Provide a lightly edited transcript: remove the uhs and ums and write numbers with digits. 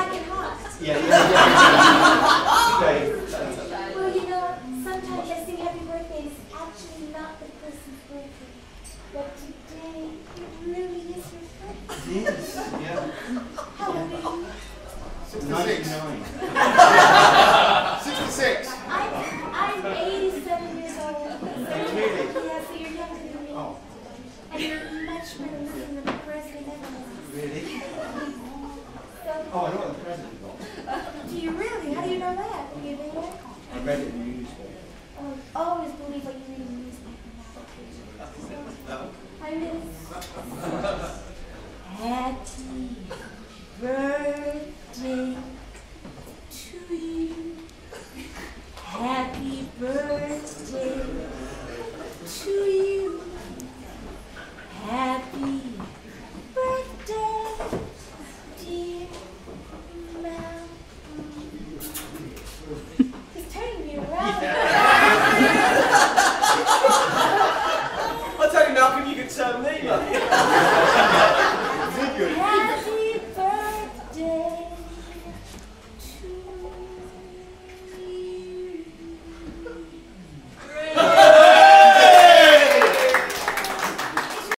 black and hot. Yeah, yeah. Okay. Well, you know, sometimes I sing happy birthday and it's actually not the person's birthday. But today, it really is your birthday. Yes, yeah. How old are you? 99. 66. I'm 87 years old. Really? Yeah, so you're younger than me. Oh. And you're much better looking than the president ever was. Really? So, Oh, I know what the president got. do you really? How do you know that? Are you there? I read it in the newspaper. Oh, always believe what you read in the newspaper now. I miss. Happy birthday